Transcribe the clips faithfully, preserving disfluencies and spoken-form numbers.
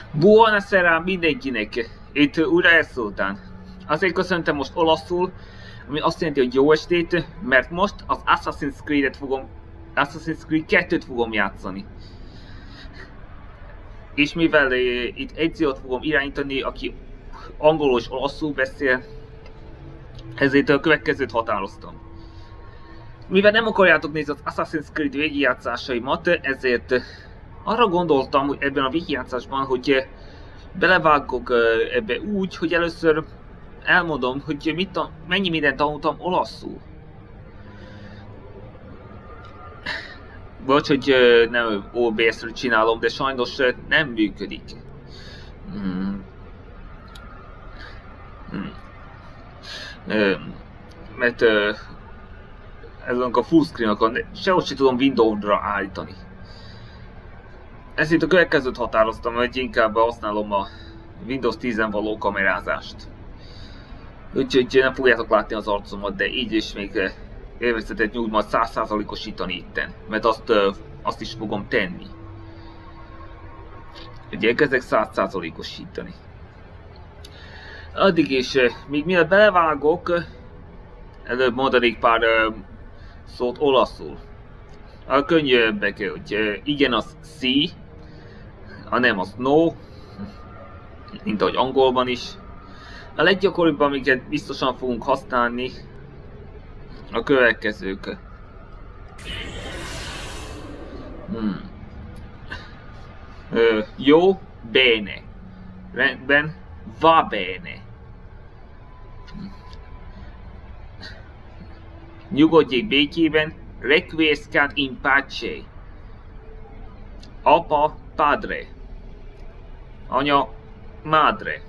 Buonasera mindenkinek! Itt újra Elszultán. Azért köszöntem most olaszul, ami azt jelenti, hogy jó estét, mert most az Assassin's Creed-et fogom, Assassin's Creed kettőt fogom játszani. És mivel eh, itt egy zót fogom irányítani, aki angolul és olaszul beszél, ezért a következőt határoztam. Mivel nem akarjátok nézni az Assassin's Creed végigjátszásaimat, ezért arra gondoltam, hogy ebben a végigjátszásban, hogy belevágok ebbe úgy, hogy először elmondom, hogy mit, mennyi mindent tanultam olaszul. Vagy hogy nem o bé es-ről csinálom, de sajnos nem működik. Hmm. Hmm. Mert ezen a fullscreen-okon sehogy sem tudom Windows-ra állítani. Ezért a következőt határoztam, hogy inkább használom a Windows tízen való kamerázást. Úgyhogy nem fogjátok látni az arcomat, de így is még élvezetet nyújt majd száz százalékosítani itten, mert azt, azt is fogom tenni. Ugye elkezdek száz százalékosítani. Addig is, még mielőtt belevágok, előbb mondanék pár szót olaszul. A könnyebbek, hogy igen az sí, ha nem az no, mint ahogy angolban is. A leggyakoribb, amiket biztosan fogunk használni, a következők. Hmm. Ö, jó, bene. Rendben, va bene. Nyugodjék békében, requiescat in pace. Apa, padre. Anya, madre.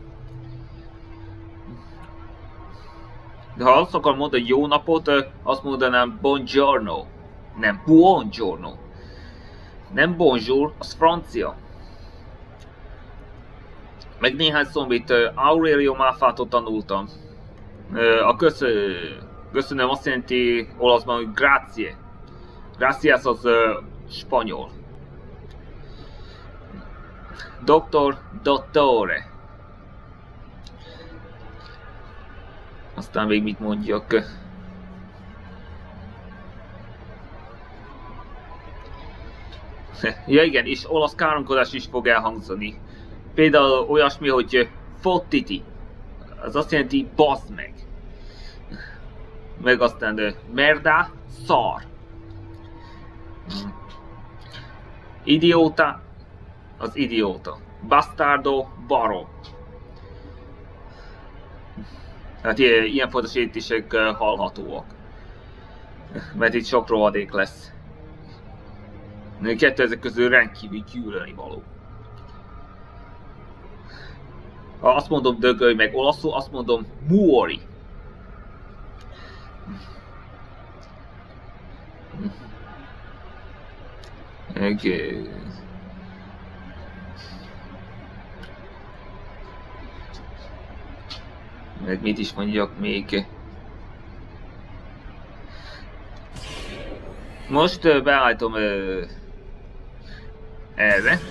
De ha azt akar mondani jó napot, azt mondanám buongiorno. Nem buongiorno. Nem bonjour, az francia. Meg néhány szó, amit Aurelio Malfától tanultam. A köszö... köszönöm azt jelenti olaszban, hogy grazie. Gracias az spanyol. Doktor, dottore. Aztán még mit mondjak. Ja igen, és olasz káromkodás is fog elhangzani. Például olyasmi, hogy fottiti. Az azt jelenti baszd meg. Meg aztán merda, szar. Idióta, az idióta. Bastardo, barom. Hát ilyenfajta sértések hallhatóak. Mert itt sok rohadék lesz. Kettő ezek közül rendkívül gyűlölni való. Ha azt mondom dögölj meg olaszul, azt mondom muori. Okay. Meg mit is mondjak még? Most uh, beállítom uh, erre.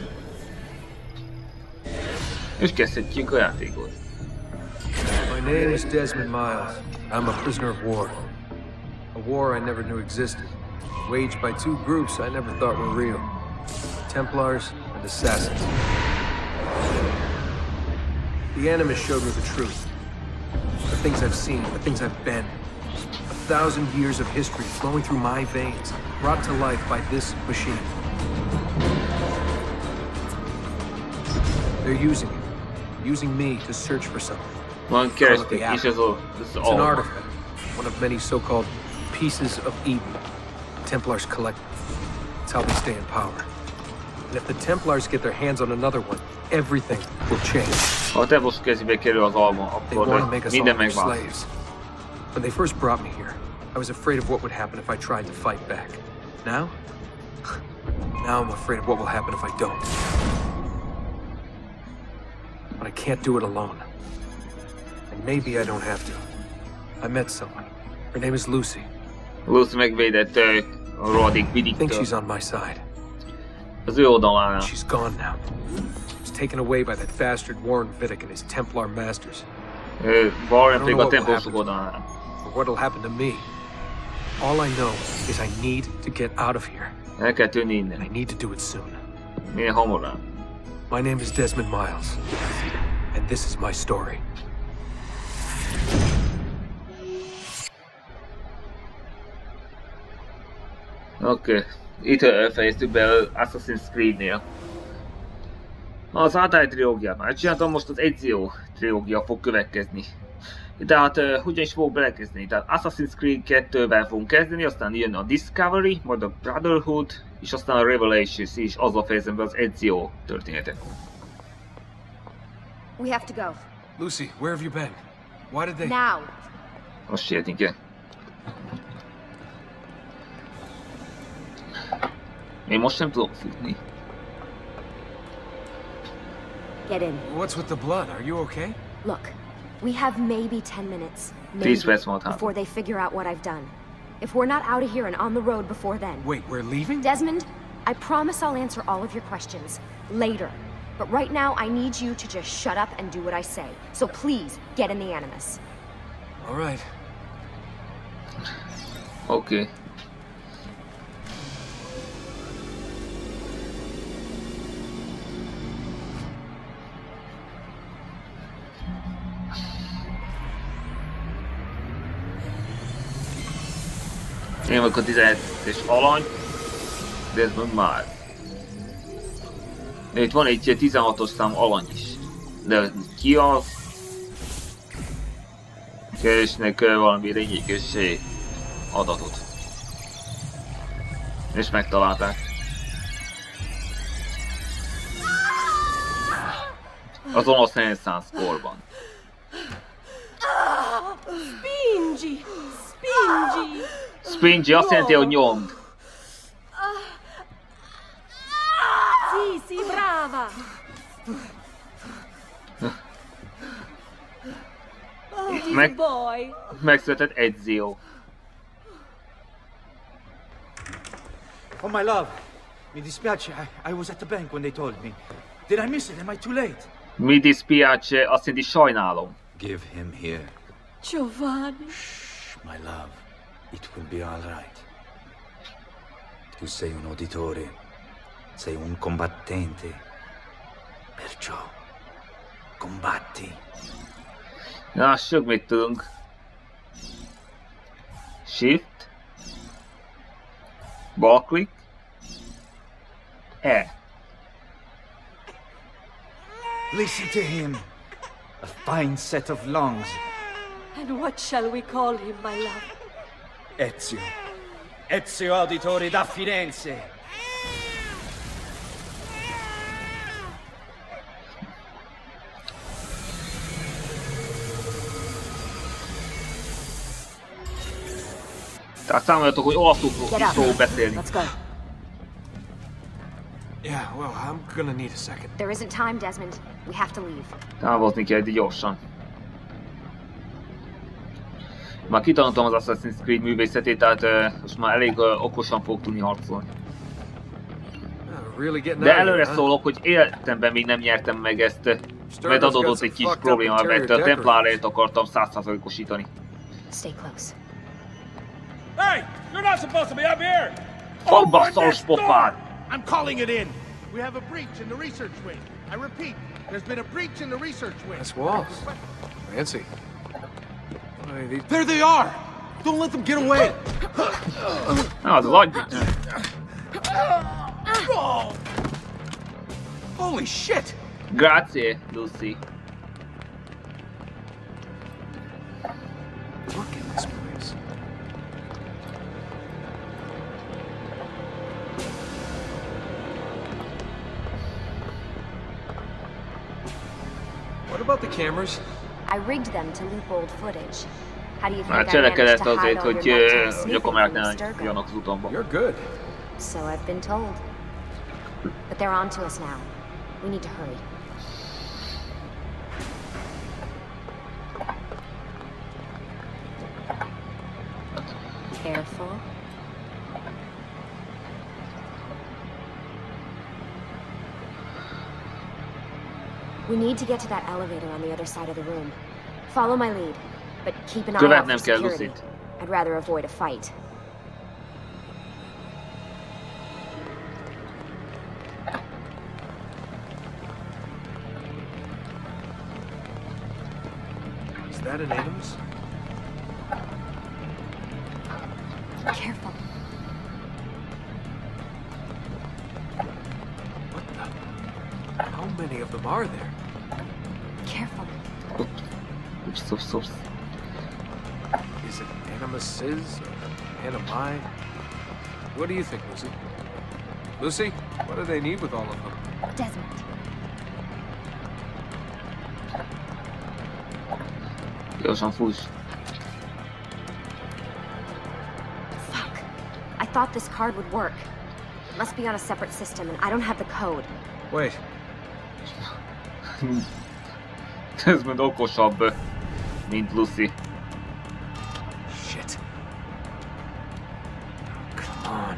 És kezdhetjük a játékot. My name is Desmond Miles. I'm a prisoner of war. A war I never knew existed. Waged by two groups I never thought were real. Templars and Assassins. The Animus showed me the truth. The things I've seen, the things I've been. A thousand years of history flowing through my veins, brought to life by this machine. They're using it. Using me to search for something. One kereszték, és ez a... It's an artifact. One of many so-called pieces of Eden. Templars collect them. It's how they stay in power. And if the Templars get their hands on another one, everything will change. Ha a Devos kezébe kerül az alma, akkor minden megváltozik. When they first brought me here, I was afraid of what would happen if I tried to fight back. Now? Now I'm afraid of what will happen if I don't. But I can't do it alone. And maybe I don't have to. I met someone. Her name is Lucy. Lucy megvédett a rohadék I think vidiktől. she's on my side. Az ő oldalán. She's gone now. She's taken away by that bastard Warren Vidic and his Templar masters. Warren pedig a templomok oldalán. Or what'll happen to me. All I know is I need to get out of here. El kell tűnni And I innen. need to do it soon. Minél hamarabb. My name is Desmond Miles. And this is my story. Oké. Okay. Itt uh, fejeztük be Assassin's Creed-nél. Az Ádám trilógiát már csináltam, most az Ezio trilógia fog következni. Tehát uh, hogyan is fogok belekezdeni? Tehát Assassin's Creed kettővel fogunk kezdeni, aztán jön a Discovery, majd a Brotherhood, és aztán a Revelations is, azzal fejezem be az Ezio történetet. We have to go. Lucy, where have you been? Why did they... Now. Most sietni kell. Én most nem tudok futni. Get in. What's with the blood? Are you okay? Look, we have maybe ten minutes. Please, Maybe, Wes, what happened? before they figure out what I've done. If we're not out of here and on the road before then. Wait, we're leaving? Desmond, I promise I'll answer all of your questions later. But right now, I need you to just shut up and do what I say. So please, get in the Animus. All right. Oké. Okay. Én vagyok a tizenhetes alany, Desmond Miles. De itt van egy tizenhatos szám alany is. De ki az? Keresnek valami lényeges adatot. És megtalálták. Az olasz reneszánsz korban. Spingi! Spingi! Spingi azt jelenti, hogy nyomd. Sì, sì, brava! Oh, Meg- boy! Megszületett Ezio. Oh, my love. Mi dispiace. I, I was at the bank when they told me. Did I miss it? Am I too late? Mi dispiace azt jelenti sajnálom. Give him here. Giovanni! Shh, my love. It will be all right. Tu sei un uditore. Sei un combattente. Perciò, combatti. Lássuk, mit tudunk. Shift. Balklik. E. Listen to him. A fine set of lungs. And what shall we call him, my love? Ezio. Ezio Auditore da Firenze. Tehát számoljatok, hogy olaszul Get is up. fogok beszélni. Let's go. Yeah, well, I'm gonna need a second. There isn't time, Desmond. We have to leave. Távozni kell egy gyorsan. Már kitanultam az Assassin's Creed művészetét, tehát uh, most már elég uh, okosan fogok tudni harcolni. Uh, really getting De out of előre here, huh? szólok, hogy életemben még nem nyertem meg ezt, mert adódott egy kis probléma, mert a Templárért akartam száz százalékosítani. Stay close. Hey! You're not supposed to be up here! Fogba Open szaros this door! pofád! I'm calling it in! We have a breach in the research wing. I repeat, there's been a breach in the research wing. That's Walls. Fancy. Why, these... There they are! Don't let them get away! Na, az az agy. Oh. Holy shit! Grazie, Lucy. Look at this place. What about the cameras? I rigged them to loop old footage. How do you think Már I managed cselekedett to hide azért, all hogy your nighttime uh, sneaking gyakorlatilag from ne Abstergo? jönnek az utamba. You're good. So I've been told. But they're on to us now. We need to hurry. Careful. We need to get to that elevator on the other side of the room. Follow my lead, but keep an eye out Követnem for kell security. Lucit. I'd rather avoid a fight. Is that an Animus? Careful. What the? How many of them are there? Careful. Oops, oops, oops. Is it Animuses or Animi? What do you think, Lucy? Lucy, what do they need with all of them? Desmond. Gyorsan fuss. Fuck. I thought this card would work. It must be on a separate system, and I don't have the code. Wait, Desmond okosabb, mint Lucy. shit. Come on.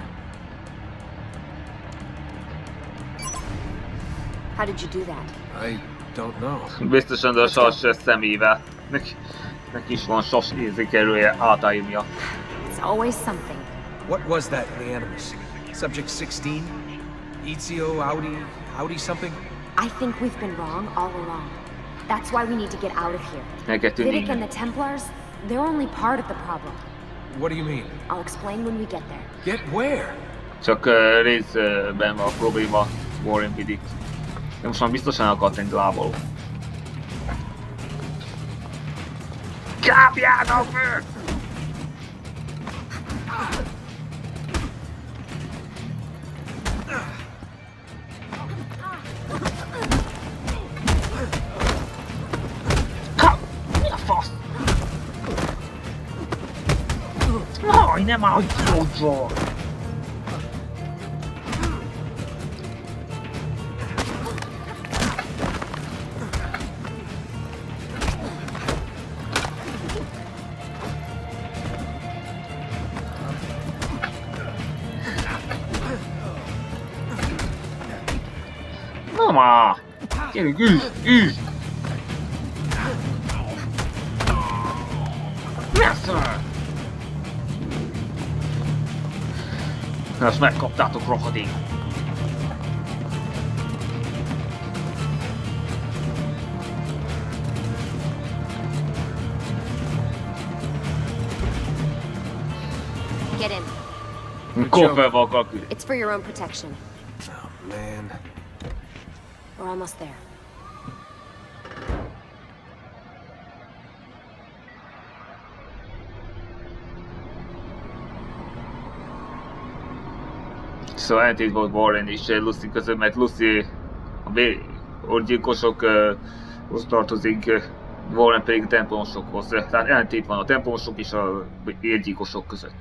How did you do that? I don't know. Biztosan a sas szemével. Neki, neki is van sas érzékelője átállnia. It's always something. What was that in the Animus? Subject sixteen? Ezio, Audi, Audi something? I think we've been wrong all along. That's why we need to get out of here. El kell tűnni Vidic and innen. the Templars, they're only part of the problem. What do you mean? I'll explain when we get there. Get where? Csak uh, részben van a probléma Warren Vidic. De most már biztosan akart egy lábaló. Kápjának föl! Ka! Mi a fasz? Aj, nem állj ki! Na már! Gyerünk, üss, üss! Messze! Ezt megkaptátok, rohadék! Get in. Kofferba akar küldeni. It's for your own protection. Oh, man. We're almost there. Szóval ellentét volt Warren és Lucy között, mert Lucy a orgyilkosokhoz tartozik, Warren pedig a templomosokhoz. Tehát ellentét van a templomosok és a érgyilkosok között.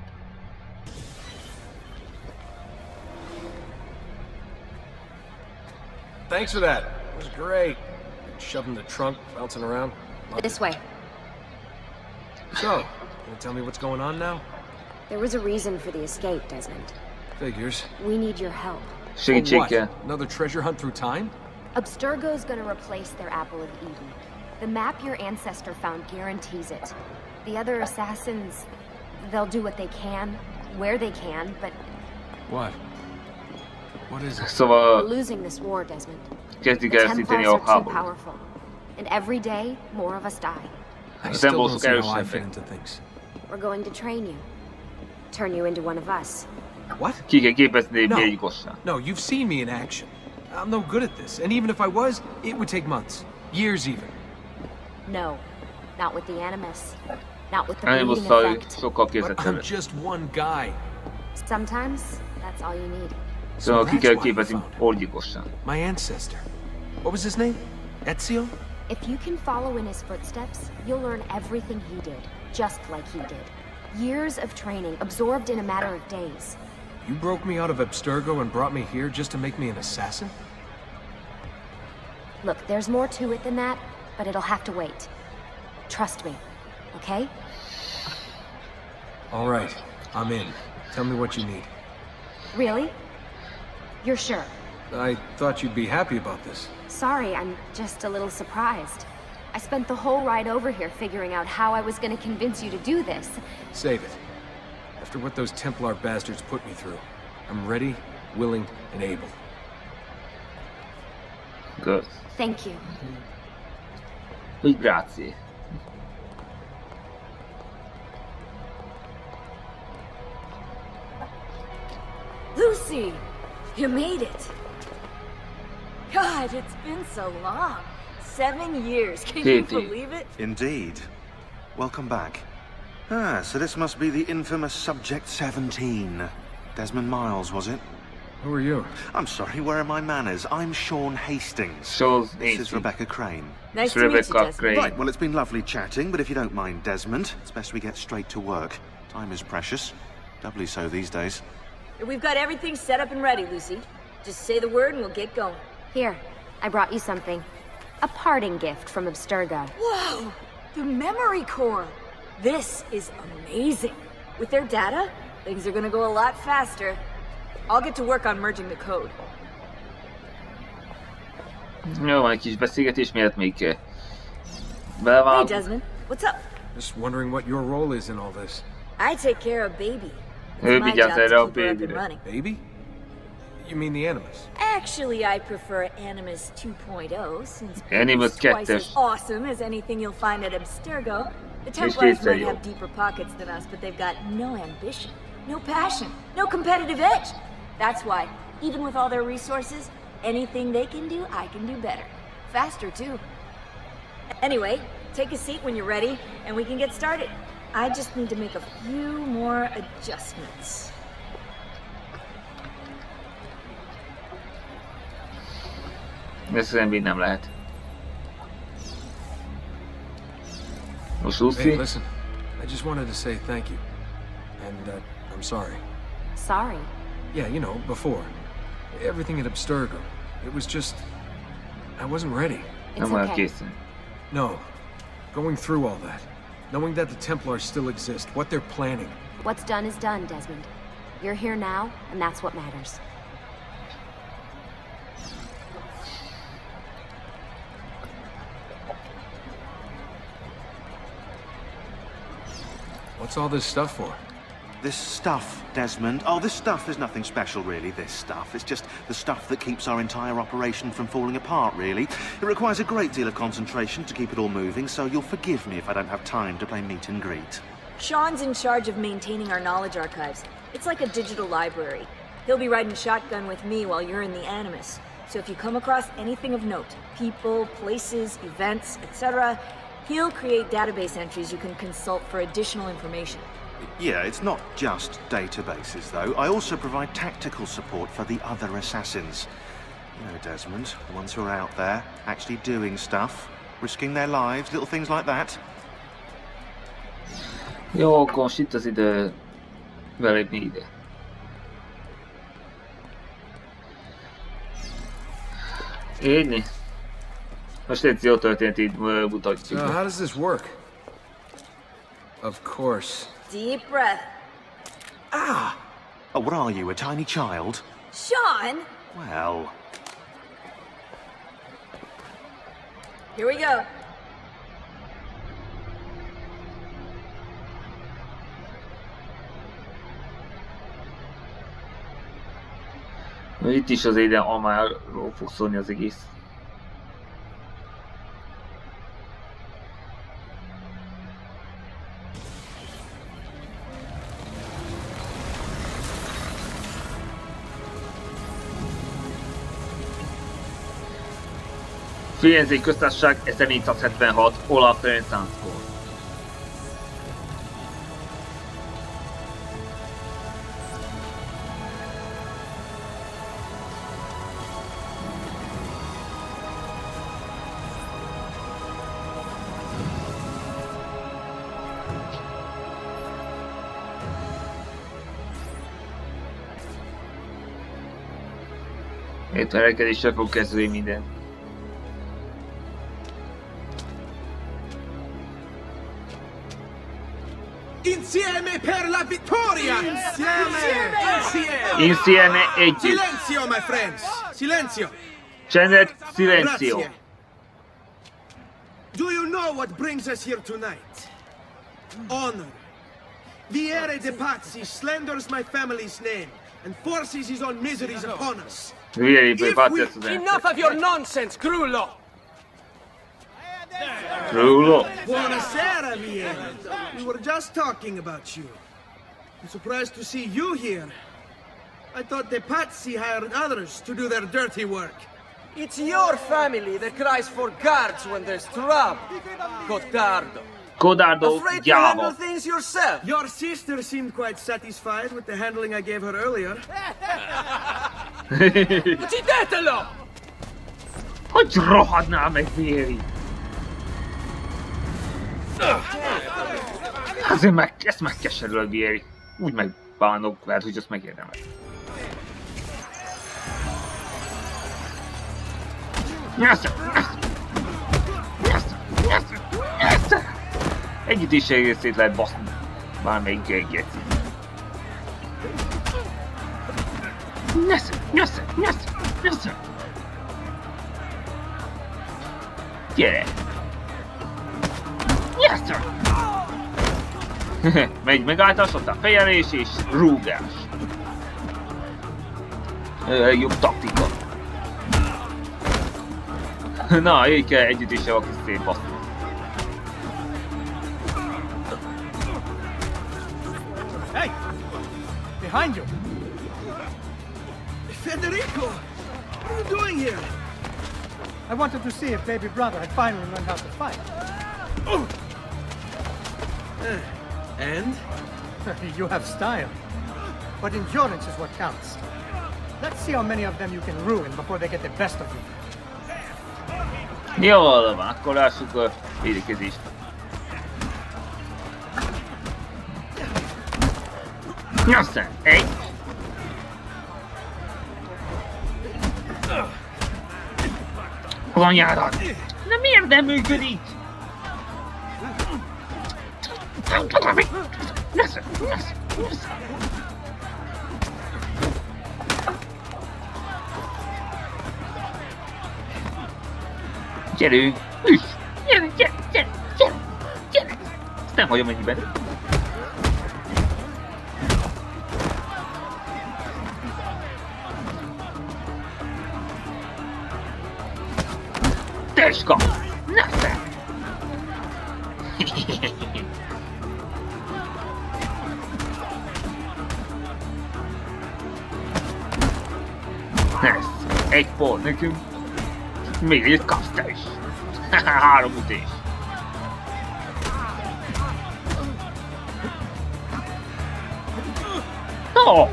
Thanks for that. It was great. Shoved in the trunk, bouncing around. Loved This it. way. So, can you tell me what's going on now? There was a reason for the escape, Desmond. Figures. We need your help. For Segítség what? kell. Another treasure hunt through time? Abstergo's gonna replace their Apple of Eden. The map your ancestor found guarantees it. The other assassins, they'll do what they can, where they can, but What? What is it? we're Szóval losing this war, Desmond. kezdik The el szíteni Templars a are too háborút. powerful. And every day, more of us die. I The still Temples don't see how I erősebbek. fit into things. We're going to train you. Turn you into one of us. What? Ki kell képezni egy No. bérgyilkossá. No, you've seen me in action. I'm no good at this, and even if I was, it would take months. Years even. No. Not with the Animus. Not with the bleeding Animusszal effect. sokkal But I'm képzetlenebb. just one guy. Sometimes, that's all you need. Szóval ki that's kell why you képezni found him. orgyilkossá. My ancestor. What was his name? Ezio? If you can follow in his footsteps, you'll learn everything he did, just like he did. Years of training, absorbed in a matter of days. You broke me out of Abstergo and brought me here just to make me an assassin? Look, there's more to it than that, but it'll have to wait. Trust me, okay? All right, I'm in. Tell me what you need. Really? You're sure? I thought you'd be happy about this. Sorry, I'm just a little surprised. I spent the whole ride over here figuring out how I was gonna convince you to do this. Save it. After what those Templar bastards put me through, I'm ready, willing, and able. Good. Thank you. Úgy grazie. Lucy! You made it! God, it's been so long. Seven years, can you believe it? Indeed. Welcome back. Ah, so this must be the infamous Subject seventeen. Desmond Miles, was it? Who are you? I'm sorry, where are my manners? I'm Sean Hastings. Sean This Hastings. is Rebecca Crane. Nice to meet you, Rebecca Desmond. Crane. Right, well, it's been lovely chatting, but if you don't mind, Desmond, it's best we get straight to work. Time is precious. Doubly so these days. We've got everything set up and ready, Lucy. Just say the word and we'll get going. Here, I brought you something. A parting gift from Abstergo. Whoa! The memory core! This is amazing. With their data, things are gonna go a lot faster. I'll get to work on merging the code. Jó, van egy kis beszélgetés, miért még Hey, belevág. Desmond. What's up? Just wondering what your role is in all this. I take care of Baby. Ő It's my vigyáz job to erre a keep her up and Babyre. running. Baby? You mean the Animus? Actually, I prefer Animus two point oh, since Animus it's twice as kettes. awesome as anything you'll find at Abstergo. The Templars kétszer might jobb. have deeper pockets than us, but they've got no ambition, no passion, no competitive edge. That's why, even with all their resources, anything they can do, I can do better. Faster, too. Anyway, take a seat when you're ready, and we can get started. I just need to make a few more adjustments. Ezt semmi nem lehet. Most Hey, Lucy? listen. I just wanted to say thank you. And, uh, I'm sorry. Sorry. Yeah, you know, before. Everything at Abstergo. It was just... I wasn't ready. It's Nem olyan okay. készen. No. Going through all that. Knowing that the Templars still exist, what they're planning. What's done is done, Desmond. You're here now, and that's what matters. What's all this stuff for? This stuff, Desmond. Oh, this stuff is nothing special, really, this stuff. It's just the stuff that keeps our entire operation from falling apart, really. It requires a great deal of concentration to keep it all moving, so you'll forgive me if I don't have time to play meet and greet. Sean's in charge of maintaining our knowledge archives. It's like a digital library. He'll be riding shotgun with me while you're in the Animus. So if you come across anything of note, people, places, events, et cetera, he'll create database entries you can consult for additional information. Yeah, it's not just databases, though. I also provide tactical support for the other assassins. You know, Desmond, the ones who are out there, actually doing stuff, risking their lives, little things like that. Jó, akkor most itt az idő belépni ide. Így? Most egy jó történet így mutatjuk. So, how does this work? Of course. Deep breath. Ah! Oh, what are you, a tiny child? Sean! Well... Here we go. Itt is az ide amáról fog szólni az egész. Firenzei köztársaság ezernégyszázhetvenhat, Olaf Renaissance-kor. Itt verekedéssel fog kezdődni minden. Insieme per la vittoria! Insieme! Insieme! Insieme együtt! Silenzio, my friends! Silenzio! Csendet, silencio! Grazie. Do you know what brings us here tonight? Honor. Vieri de Pazzi slanders my family's name and forces his own miseries upon us. Vieri per If Pazzi we- a studente. Enough of your nonsense, Crullo! Rulo. Buonasera, Vieri. We were just talking about you. I'm surprised to see you here. I thought the Pazzi hired others to do their dirty work. It's your family that cries for guards when there's trouble. Codardo. Codardo, Afraid to handle gyáva. things yourself. Your sister seemed quite satisfied with the handling I gave her earlier. Uccidetelo! Hogy rohadnál meg, Vieri? Azért meg, ezt megkeserülöd, Vieri. Úgy megbánok, lehet, hogy azt megérdemel. Nyersz! Nyersz! Nyersz! Nyersz! Együtt is egészét lehet baszni. Bármelyik geci. Nyersz! Nyersz! Nyersz! Nyersz! Gyere! Nyersz! Megy megálltas, aztán fejelés és rúgás. Jobb taktika. Na, így kell együtt is valaki szétbaszni. Hey! Behind you! Federico! What are you doing here? I wanted to see if baby brother had finally learned how to fight. And? You have style. But endurance is what counts. Let's see how many of them you can ruin before they get the best of you. Jól van, akkor lássuk a védekezést. Nyomszán, egy! Az anyádat! De miért nem működik? Nyomszán, nyomszán, nyomszán! Gyerünk! Üss! Gyere, gyere, gyere, gyere, gyere! Ezt nem hagyom ennyiben. Teska! Nesze! Ez! Egy pont nekünk. Még egyet kapsz te is. Három ütés. Oh!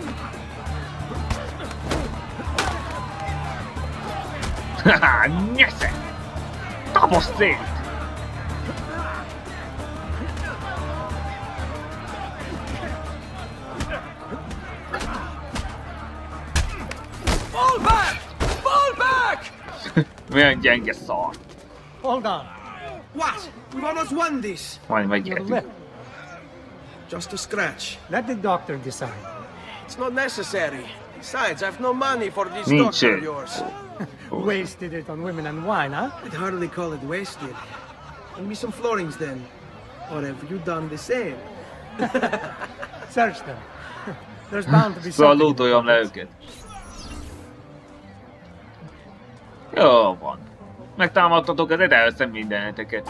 Haha, nyesze! Tapos szét! Fall back! Fall back! Milyen gyenge szar. Hold on. What? We've almost won this. Majd Your megnyertük. lip. Just a scratch. Let the doctor decide. It's not necessary. Besides, I've no money for this Nincs. doctor of yours. Wasted it on women and wine, huh? I'd hardly call it wasted. Give me some florins then. Or have you done the same? Search them. There's bound to be Szóval something. lootoljam le őket. Jó van. Megtámadtatok, ezért elveszem mindeneteket.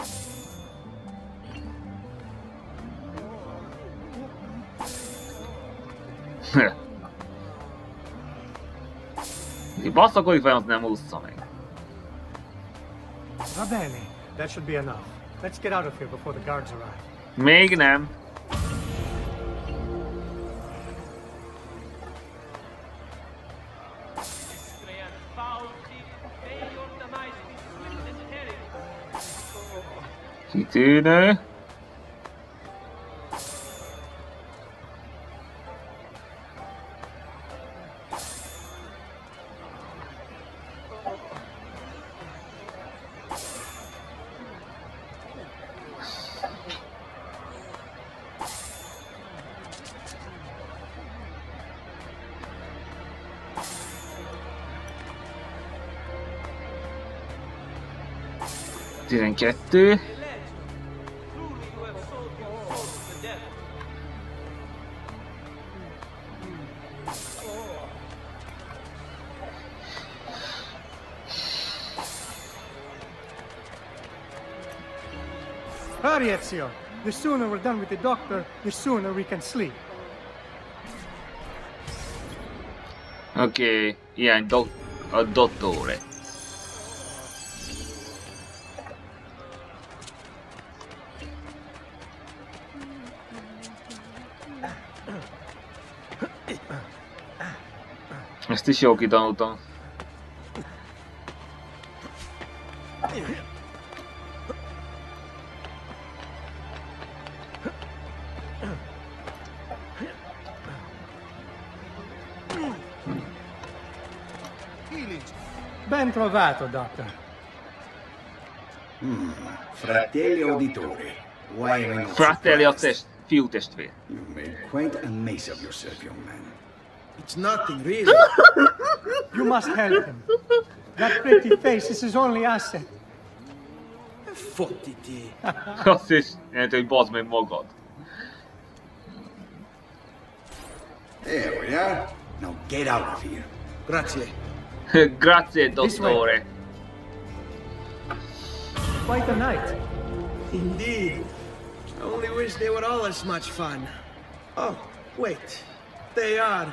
Basszakodik fel, az nem ússza meg. Va bene. That should be enough. Let's get out of here before the guards arrive. Még nem. Kitűnő. tizenkettő. Hurry, Ezio. The sooner we're done with the doctor, the sooner we can sleep. Oké, okay. Ilyen do a dottore. Ezt is jó kitanultam. Ben trovato, Doctor. Hmm. Fratelli Auditore. Why am I not Fratelli a surprised? test, fiú testvér. You made quite a mess of yourself, young man. It's nothing, really. You must help him. That pretty face is his only asset. Fottiti. Azt is jelenti, hogy bazd meg magad. There we are. Now get out of here. Grazie. Grazie, dottore. Quite a night. Indeed. I only wish they were all as much fun. Oh, wait. They are.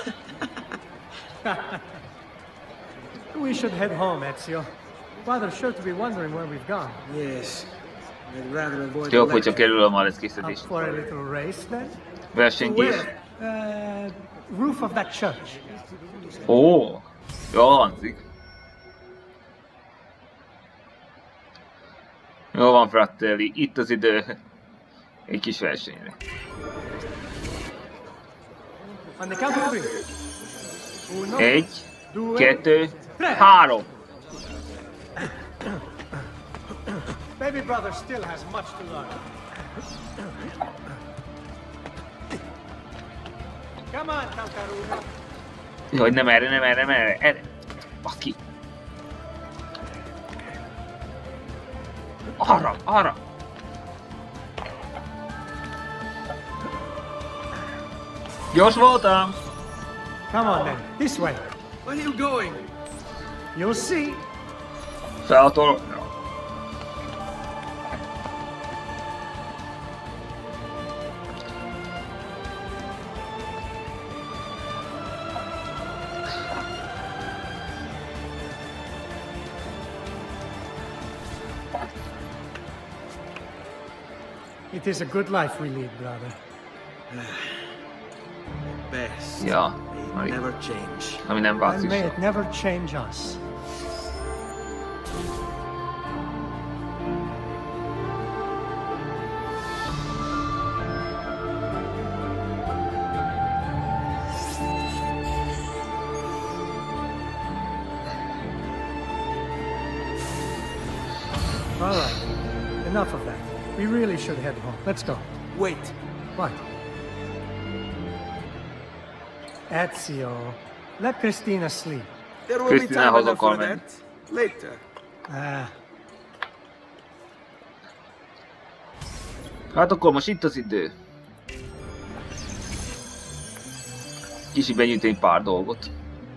We should head home, Ezio. Father's sure to be wondering where we've gone. Yes. I'd rather avoid Jó, the hogyha lecture. kerül a már ez Up készítés. for a little race, then? Versenykés. Uh, roof of that church. Ó, jól hangzik. Jó van, Fratelli, itt az idő egy kis versenyre. On the count of three. Uno, Egy, due, kettő, tre. három. Baby brother still has much to learn. Come on, Calcaruno. Jaj, nem erre, nem erre, nem erre, erre. Baszd ki. Arra, arra. Gyors voltam. Come on then, this way. Where are you going? You'll see. Felatol. It is a good life we lead, brother. Best. Ja, May ami, never change. ami nem And may basszis. it never change us. All right, enough of that. We really should head home. Let's go. Wait. What? Ezio, let Christina sleep. There will be Christina time has a enough for comment. that. Later. Ah, Hát akkor most itt az idő. Kicsit benyújtani pár dolgot.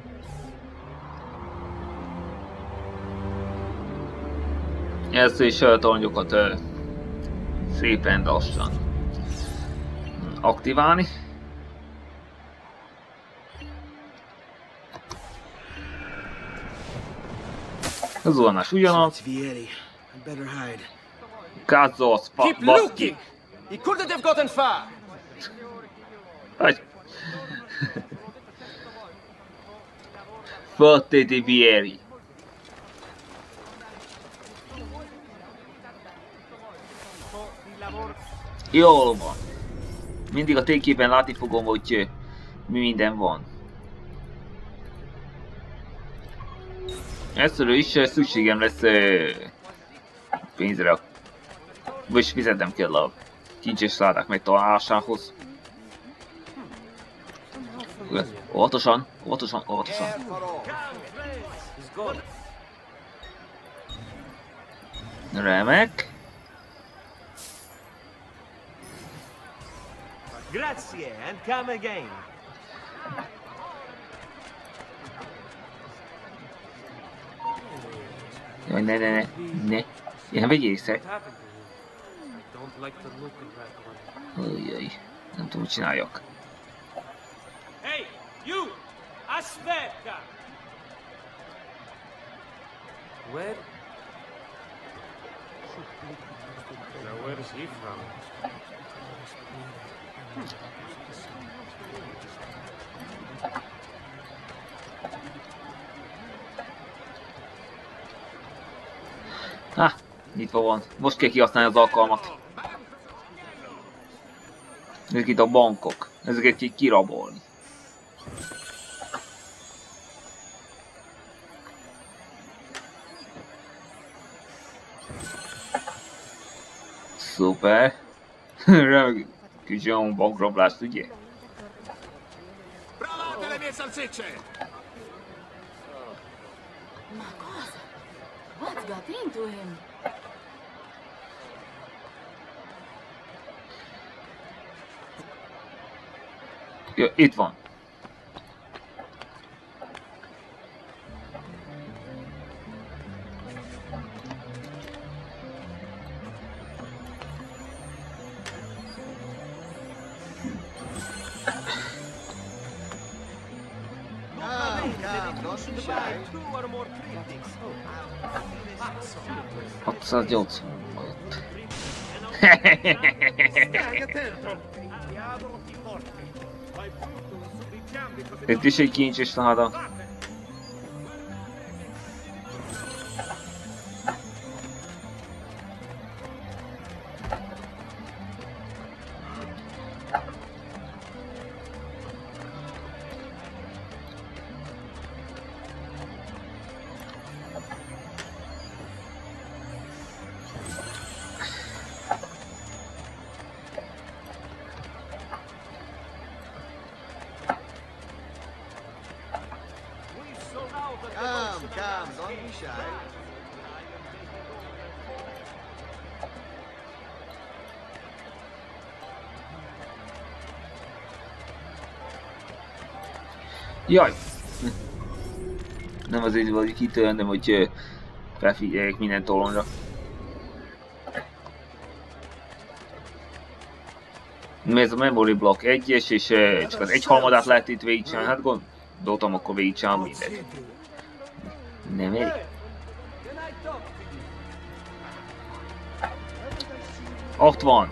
Először is a tornyokat ö, szépen lassan aktiválni. A zuhanás ugyanaz. It's Vieri. I better hide. Kazos, Keep looking! He couldn't have gotten far! Vagy... Forte Vieri. Jól van. Mindig a térképen látni fogom, hogy mi minden van. Először is szükségem lesz pénzre. Vagyis fizetnem kell a kincses ládák megtalálásához. Óvatosan, óvatosan, óvatosan. Remek. Grazie and come again. Jaj, ne, ne, ne, ne. Ilyen vegy észre. Ujjaj, nem tudom, mit csináljak. Hey, you! Aspetta! Where? Now where is he from? Ah, nyitva van. Most kell kihasználni az alkalmat. Ezek itt a bankok. Ezeket kell kirabolni. Szuper. Remek. Kicsit bankrablást, ugye? Provate le mie salsicce! Ma cosa? What got into him? Ja, itt van. hatszáznyolcvanöt. Itt is egy kincses láda. Come, come, don't be shy. Jaj! Nem azért vagy kitörnöm, hogy felfigyeljek minden tolonra. Ez a memory block egyes, és csak az egy halmadát lehet itt végigcsinálni. Hát gondoltam, akkor végigcsinálom mindet. Nem elég. Ott van.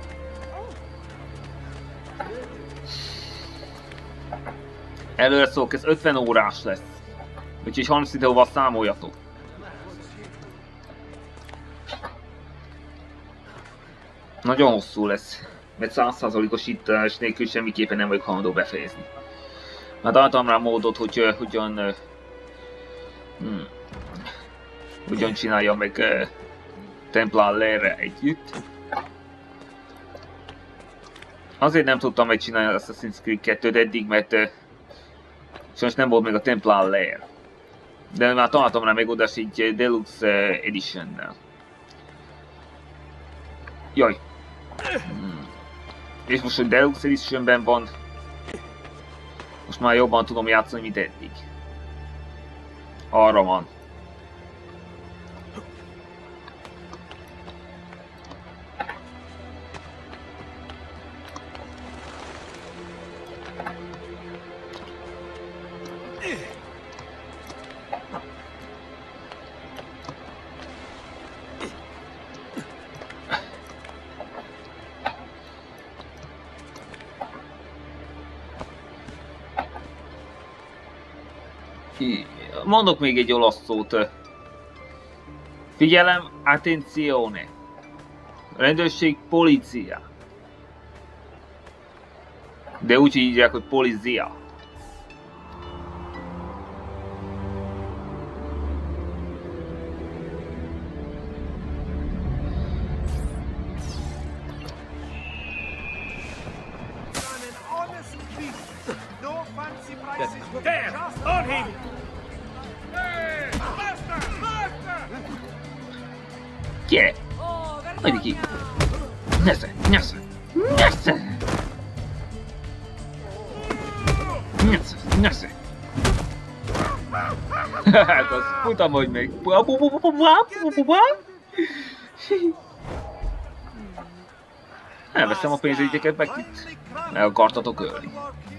Előre szólok, ez ötven órás lesz. Úgyhogy harminc videóval számoljatok. Nagyon hosszú lesz. Mert száz százalékos itt nélkül semmiképpen nem vagyok hajlandó befejezni. Már találtam rá módot, hogy hogyan... Hmm, hogyan csinálja meg uh, Templar Lair-re együtt. Azért nem tudtam megcsinálni az Assassin's Creed kettőt eddig, mert uh, sajnos nem volt meg a Templar Lair. De már találtam rá megoldást egy Deluxe uh, Edition-nel. Jaj! Hmm. És most, hogy Deluxe Edition-ben van, most már jobban tudom játszani, mint eddig. Arra van. Mondok még egy olasz szót. Figyelem, attenzione. Rendőrség, polícia. De úgy hívják, hogy polizia. There! On him! Hey! Basta! Basta! Gyere! Hagyd ki! Nesze! Nesze! Nesze! Nesze! Nesze! Hát az futam, hogy még... Elveszem a pénzügyeket, meg itt. Meg akartatok ölni.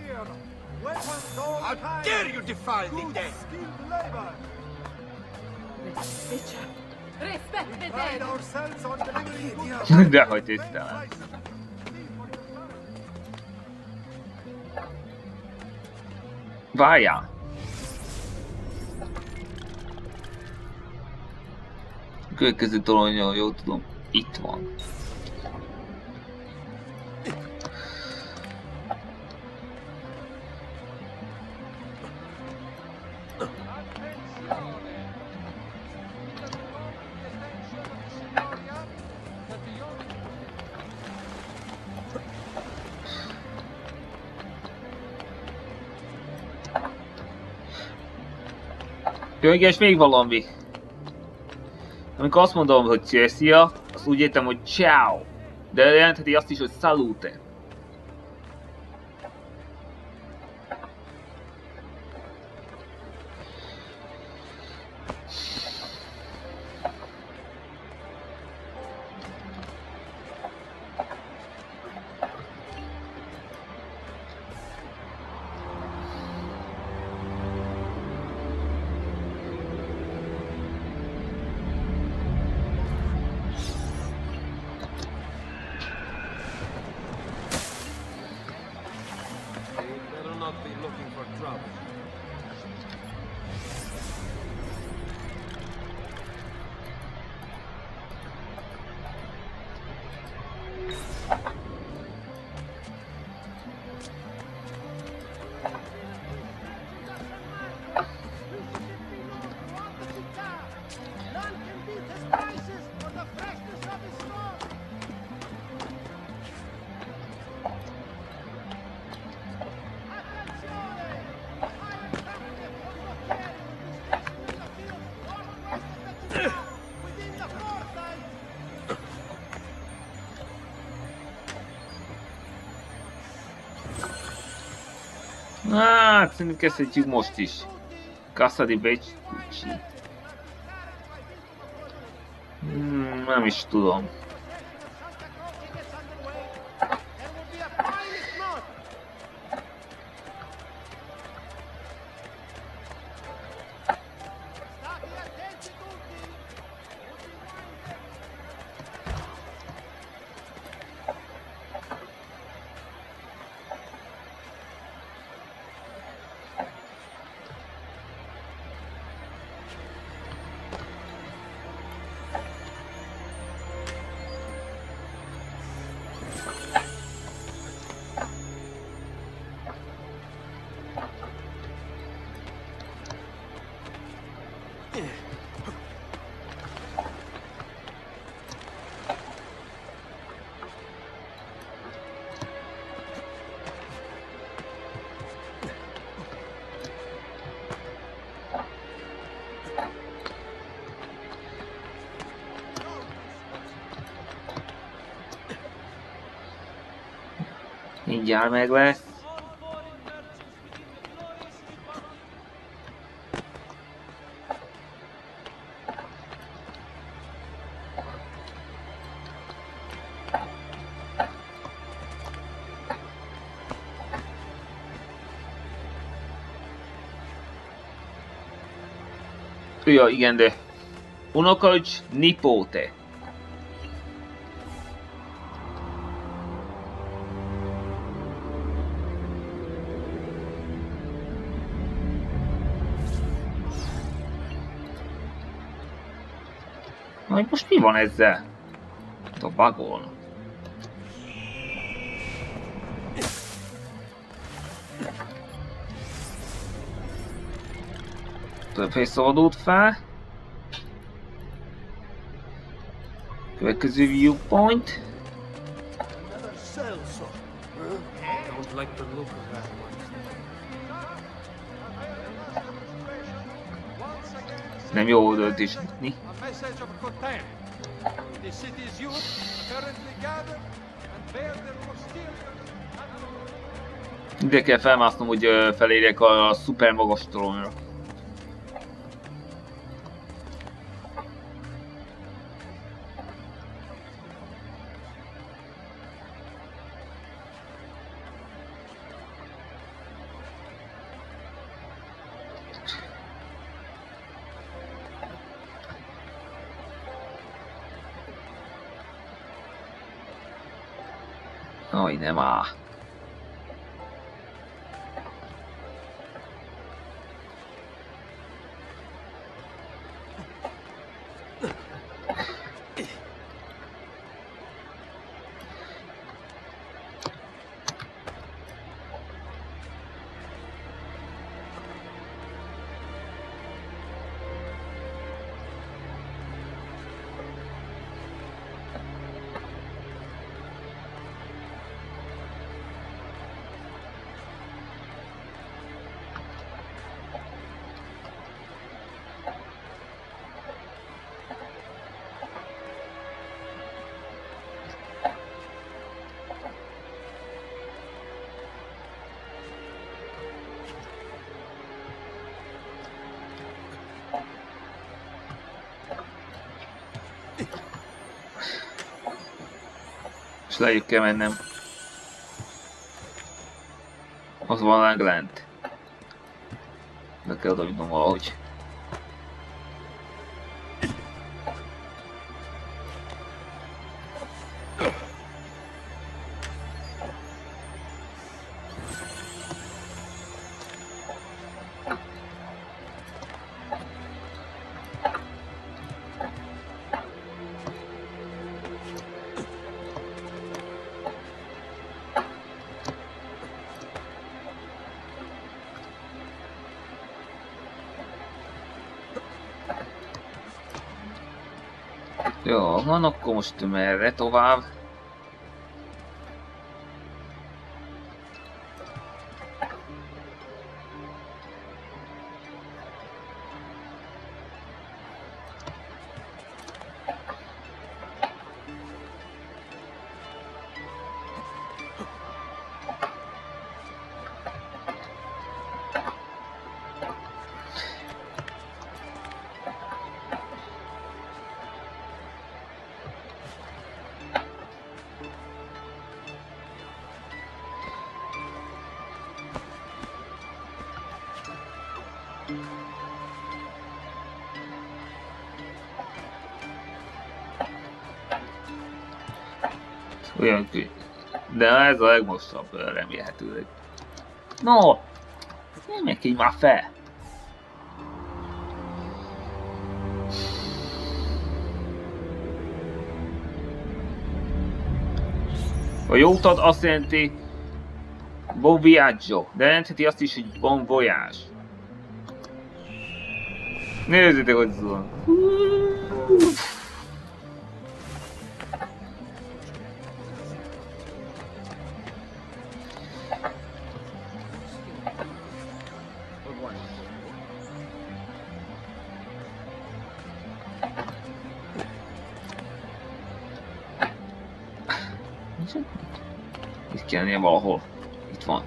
Dehogy tisztelem. Várjál! A következő toronyról jól tudom, itt van. Könyges még valami. Amikor azt mondom, hogy szia, azt úgy értem, hogy ciao. De jelentheti azt is, hogy salute. Hát, szerintem kezdhetjük most is. Casa di Vespucci. Hmm, nem is tudom. Mindjárt meg lesz. Ja, igen, de unokaöcs nipote. Majd most mi van ezzel? A bagolnak. Több felszabadult fel. Következő viewpoint. Nem jó döntés nyitni. the city's youth currently gathered and bear their posteriors. Ide kell felmásznom, hogy felérjek a szuper magas toronyra. Aj, nem áll. És lejjük kell mennem. Az van lent. Be kell odavinnom valahogy. Jó, van, akkor most merre tovább? Olyan könnyű. De ez a legmostabb remélhetőleg. No! Nem menj ki már fel! A jó utat azt jelenti Bon viaggio, de jelentheti azt is, hogy Bon voyage. Nézzétek, hogy szól. Itt kell lennie valahol. Itt van.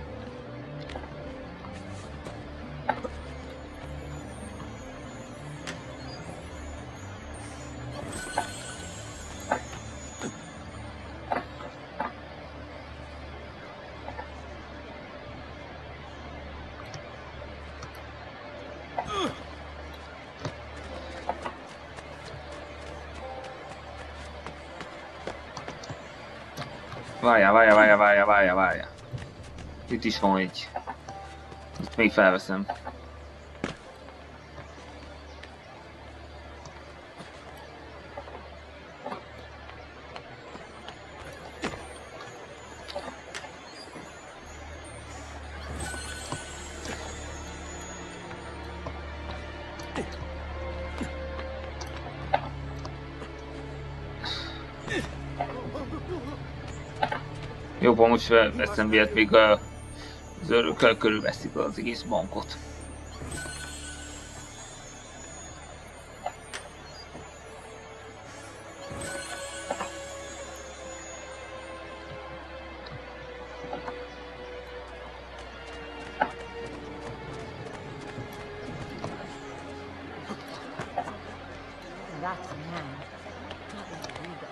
Várjál, várjál, várjál, várjál, várjál, várjál. Itt is van egy. Itt még felveszem. Jobban most veszem vélet, még az örökkel körülveszik az egész bankot. That's a man. Not like a ego.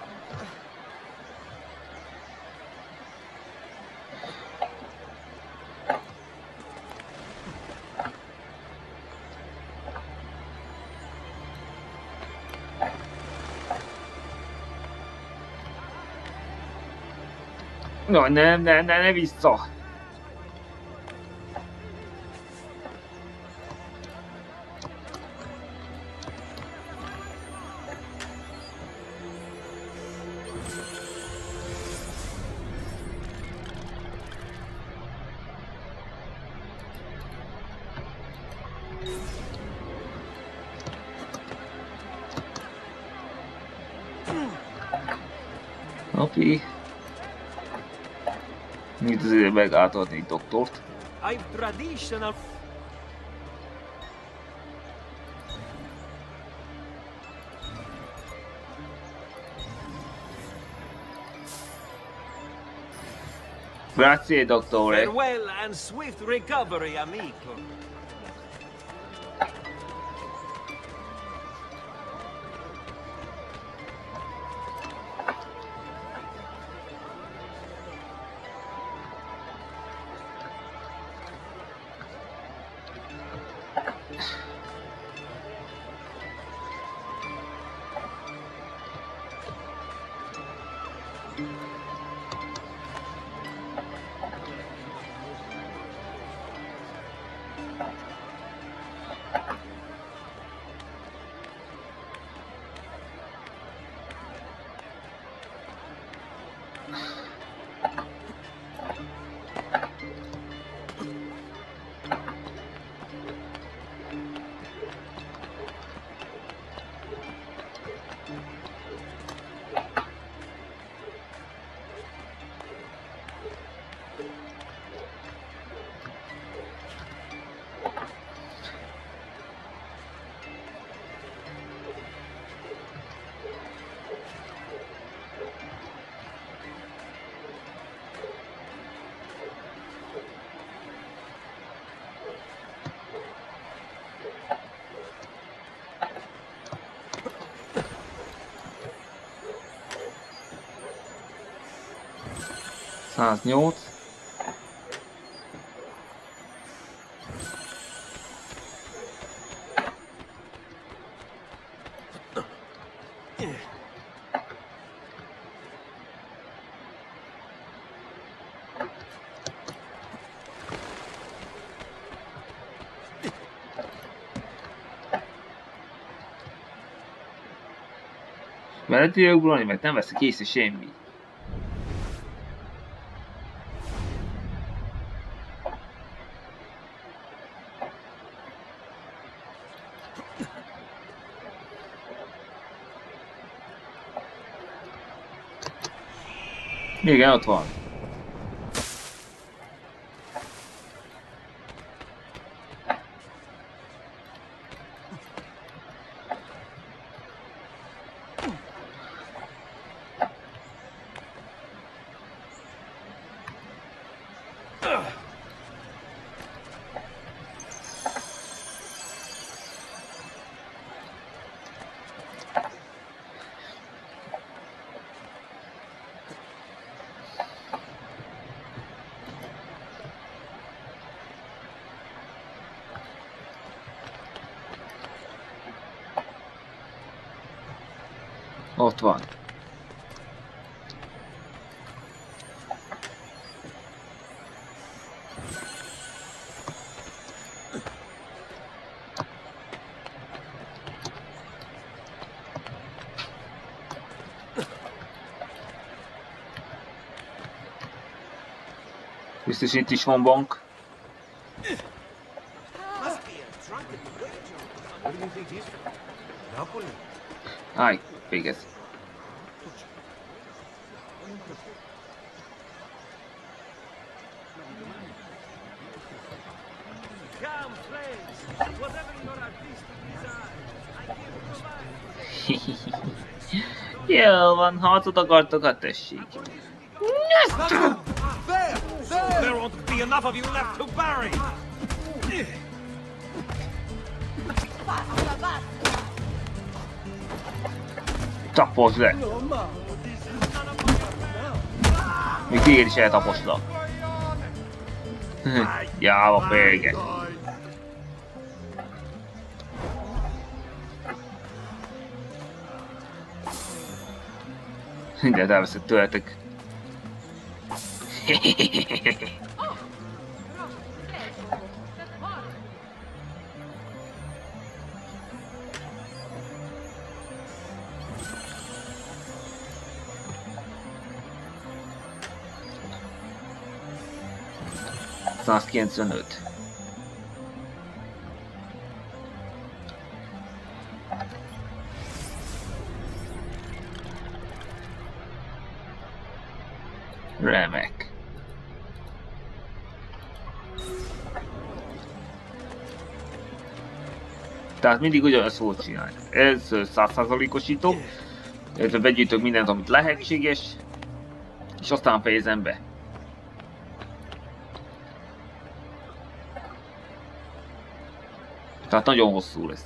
No, ne, ne, ne, ne vissza! Napi. Mit azért meg átadni doktort. I've traditional. Grazie, dottore. Farewell and swift recovery, amico. száznyolc. Mert tudja ugrani, mert nem veszik észre semmi. Igen, ott van. Ott van. Biztos itt is van bank. Állj, végez. Jó van, harcot akartok, hát tessék. There won't be enough of you left to bury. Taposd le! Még téged is eltaposlak. Jáva félget. Mindent elveszett tőletek. százkilencvenöt. Remek. Tehát mindig ugyanazt fogod csinálni. Ez száz százalékosítok, illetve begyűjtök mindent, amit lehetséges, és aztán fejezem be. Tehát nagyon hosszú lesz.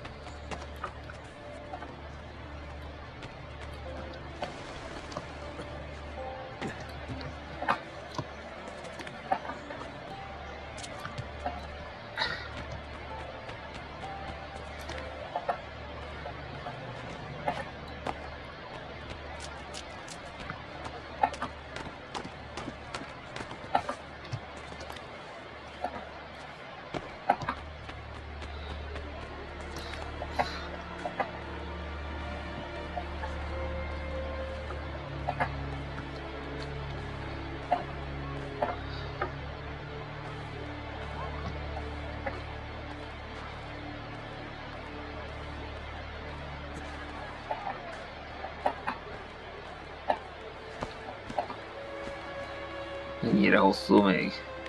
Ennyire hosszú még.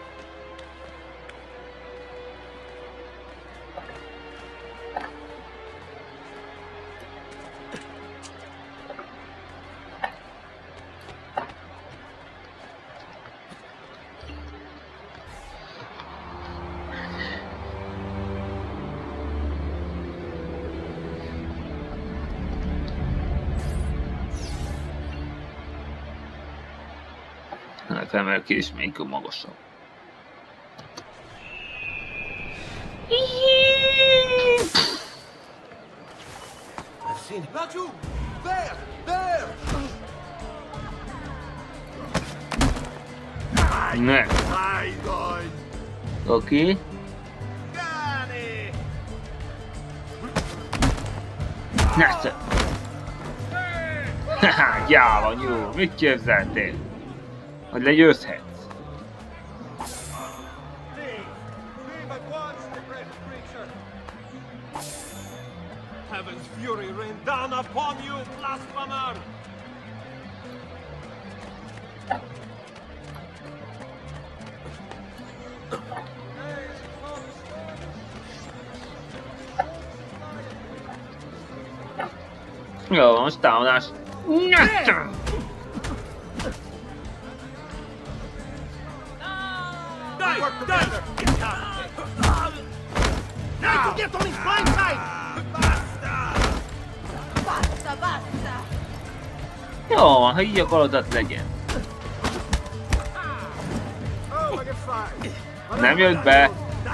Felmelkedés még magasabb. Ne. Oké. Nesze. Haha, jáva, jó, mit képzeltél? Hogy legyőzhetsz. Heaven's fury rain down upon you, blasphemer! Jó, most támadás. Nyertem! Get on his blind side! Basta, basta! Jó van, ha így akarod, az legyen. Nem jött be.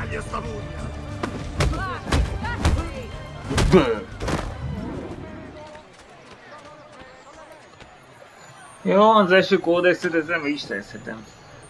Bő. Jó, az első kódexet ezzel meg is teszhetem.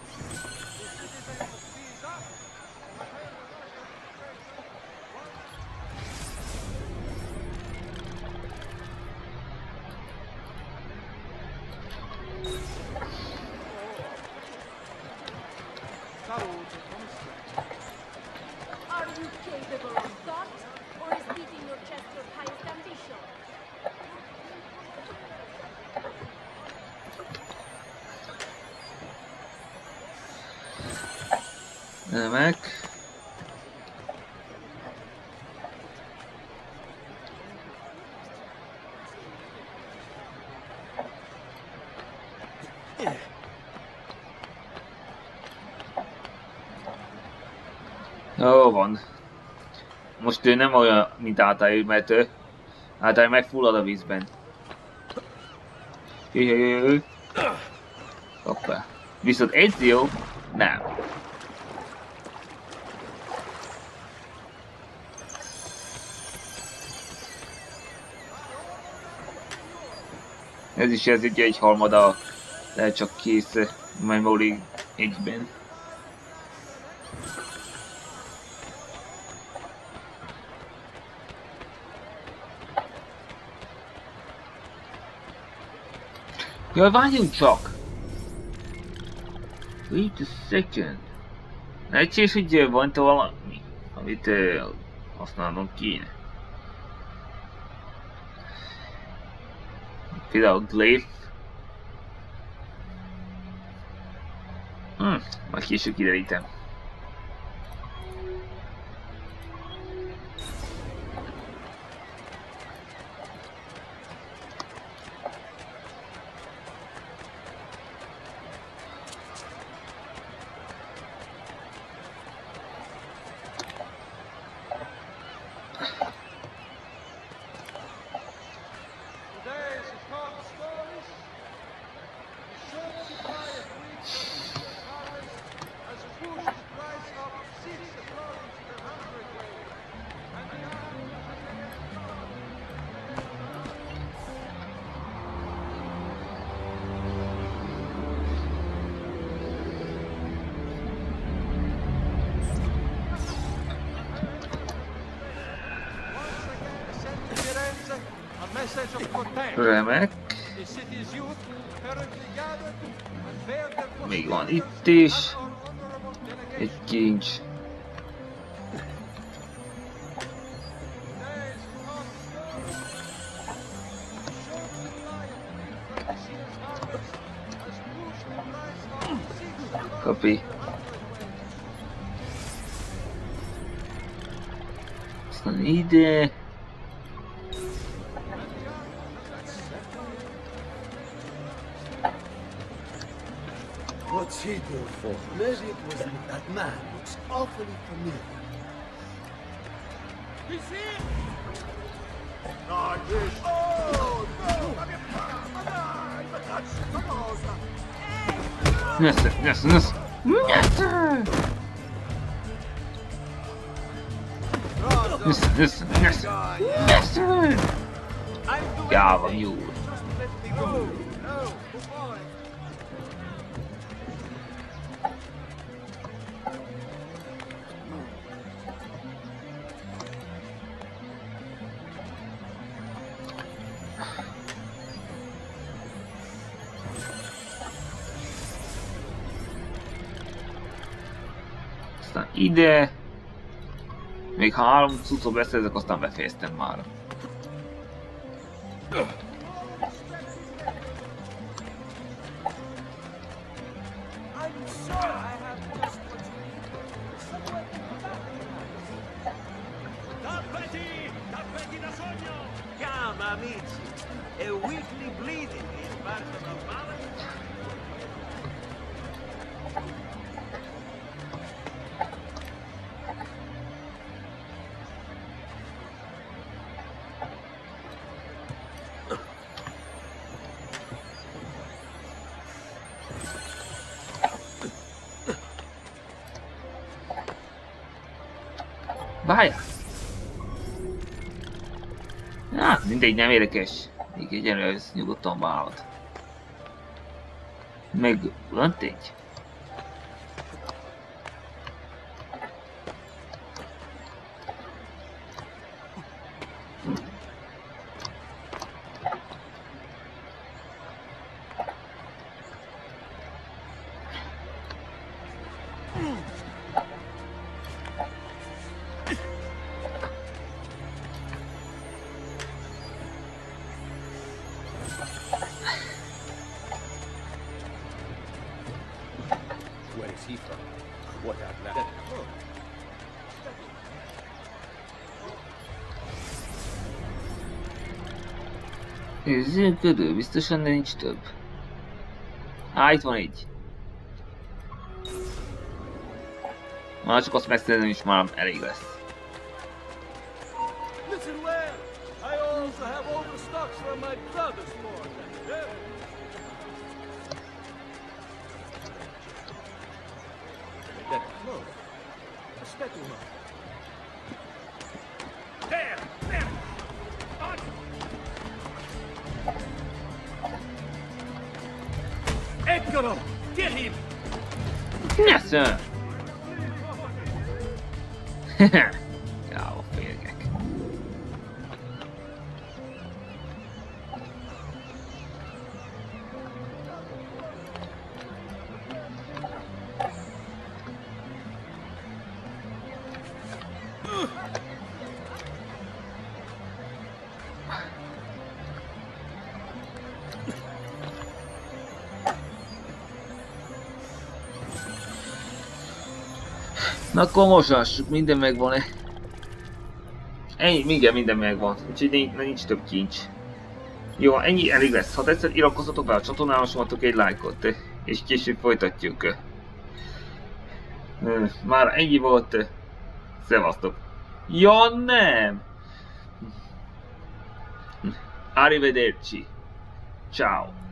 Remek. Jó van. Most ő nem olyan, mint általában, mert ő általában megfullad a vízben. Jöjjjjjjjj. Hoppá. Viszont Ezio nem. Ez is ez egy egy harmada, lehet csak kész memory egyben. Jaj, várjunk csak! Wait a second. Lehetséges, hogy van itt valami, amit uh, használnom kéne. Például Glyph. Hm, majd később kiderítem. Remek. Még van itt is egy kincs. Copy. Aztán ide. What's he doing for? Maybe it wasn't that man. Looks awfully familiar. He's here! Like this. Oh, no! Nesce, nesce, nesce! Nesce! Nesce, nesce, nesce! Nesce! Já van jó. Aztán ide. Még három cuccot beszerzek, aztán befejeztem már. Várjál! Hát, mindegy, nem érdekes. Még egyenlően ez nyugodtan vállalhat. Meg van egy. Őrzőn körül biztosan, de nincs több. Á, itt van egy. Már csak azt megszerzem is már elég lesz. Look, a spatula. There! There! On! Edgaro! Get him! Yes, sir! Jó, félgek. Na akkor mosassuk, minden megvan-e? Ennyi, mindjárt minden megvan, úgyhogy nincs, nincs több kincs. Jó, ennyi elég lesz. Ha tetszett, iratkozzatok be a csatornára, somatok egy lájkot, és később folytatjuk. Már ennyi volt. Szevasztok. Ja nem! Arrivederci. Ciao.